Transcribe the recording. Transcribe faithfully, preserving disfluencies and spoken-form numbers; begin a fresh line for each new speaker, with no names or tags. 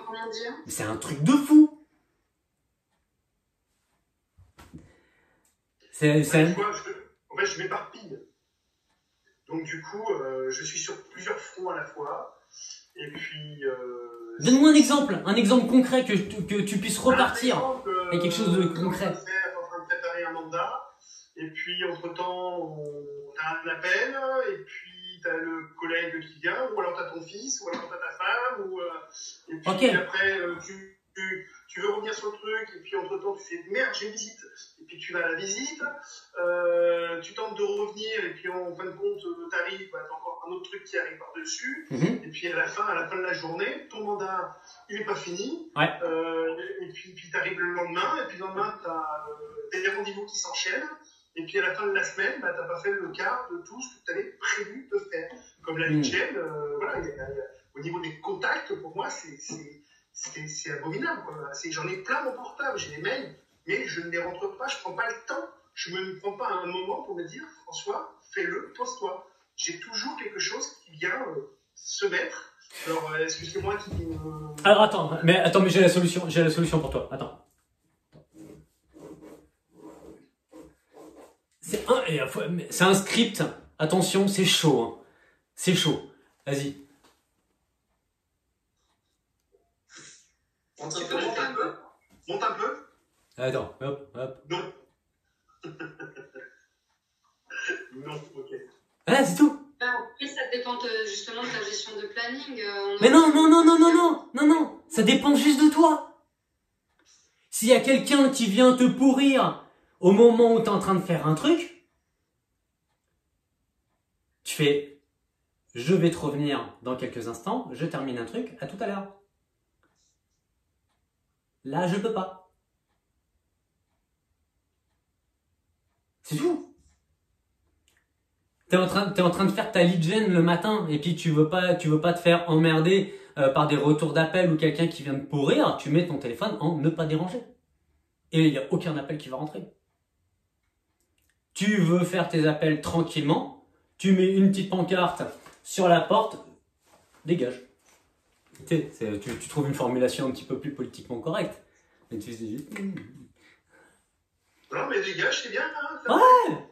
combien de gens?
C'est un truc de fou. C'est...
Ouais, tu vois, je, en fait, je m'éparpille. Donc du coup, euh, je suis sur plusieurs fronts à la fois. Et puis... Euh,
Donne-moi un exemple, un exemple concret que, que tu puisses repartir
exemple, euh,
avec quelque chose de concret.
En train de, faire, en train de préparer un mandat. Et puis, entre-temps, on a un appel. Et puis, tu as le collègue qui vient. Ou alors tu as ton fils. Ou alors tu as ta femme. Ou, euh, et puis
Okay.
après, euh, tu... Tu, tu veux revenir sur le truc, et puis entre-temps, tu fais « Merde, j'ai une visite !» Et puis tu vas à la visite, euh, tu tentes de revenir, et puis en fin de compte, tu arrives, bah, tu as encore un autre truc qui arrive par-dessus,
Mm-hmm.
et puis à la fin, à la fin de la journée, ton mandat, il n'est pas fini,
Ouais.
euh, et puis, puis tu arrives le lendemain, et puis le lendemain, tu as euh, des rendez-vous qui s'enchaînent, et puis à la fin de la semaine, bah, tu n'as pas fait le quart de tout ce que tu avais prévu de faire. Comme la
Mm.
Ligienne, euh, voilà, y a, y a, au niveau des contacts, pour moi, c'est... C'est abominable, quoi. J'en ai plein mon portable, j'ai des mails, mais je ne les rentre pas, je ne prends pas le temps, je ne me prends pas un moment pour me dire « François, fais-le, pose-toi ». J'ai toujours quelque chose qui vient euh, se mettre. Alors, est-ce que c'est moi qui... Euh...
Alors attends, mais attends, mais j'ai la solution, j'ai la solution pour toi. Attends. C'est un, c'est un script. Attention, c'est chaud. Hein. C'est chaud. Vas-y.
Monte un peu, monte un peu. Monte un peu.
Attends, hop, hop.
Non. Non, ok.
Ah, c'est tout.
Après, ça dépend de, justement de ta gestion de planning. Euh,
Mais non, non, non, non, non, non, non, non. Ça dépend juste de toi. S'il y a quelqu'un qui vient te pourrir au moment où tu es en train de faire un truc, tu fais « Je vais te revenir dans quelques instants, je termine un truc, à tout à l'heure ». Là, je peux pas. C'est tout. T'es en train, t'es en train de faire ta lead gen le matin et puis tu veux pas, tu veux pas te faire emmerder euh, par des retours d'appel ou quelqu'un qui vient de pourrir. Tu mets ton téléphone en ne pas déranger et il n'y a aucun appel qui va rentrer. Tu veux faire tes appels tranquillement. Tu mets une petite pancarte sur la porte. Dégage. Tu, sais, tu, tu trouves une formulation un petit peu plus politiquement correcte. Mais tu dis...
Non, mais dégage, c'est bien. Hein,
ouais.